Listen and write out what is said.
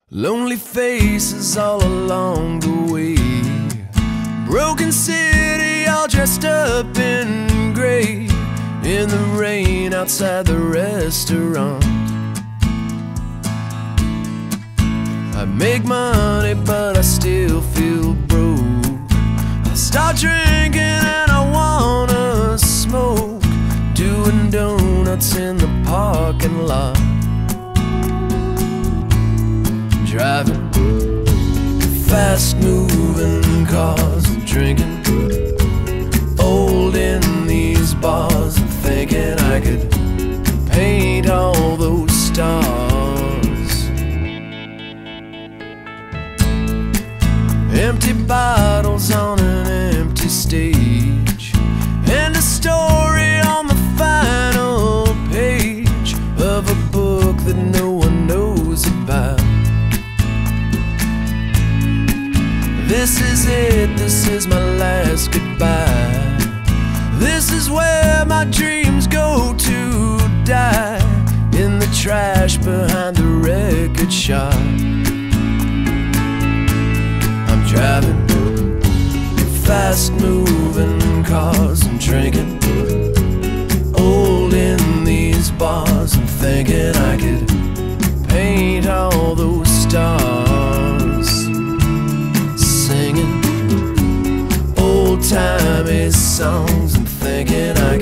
Lonely faces all along the way, broken city all dressed up in gray, in the rain outside the restaurant. I make money but I still feel broke. I start drinking and I wanna smoke, doing donuts in the parking lot. Driving fast moving cars and drinking old in these bars and thinking I could paint all those stars. Empty bottles on an empty stage, and a story on the final page of a book that no one knows about. This is it, this is my last goodbye. This is where my dreams go to die, in the trash behind the record shop. I'm driving fast moving cars and drinking old in these bars and thinking I could paint all those stars, singing old-timey songs and thinking I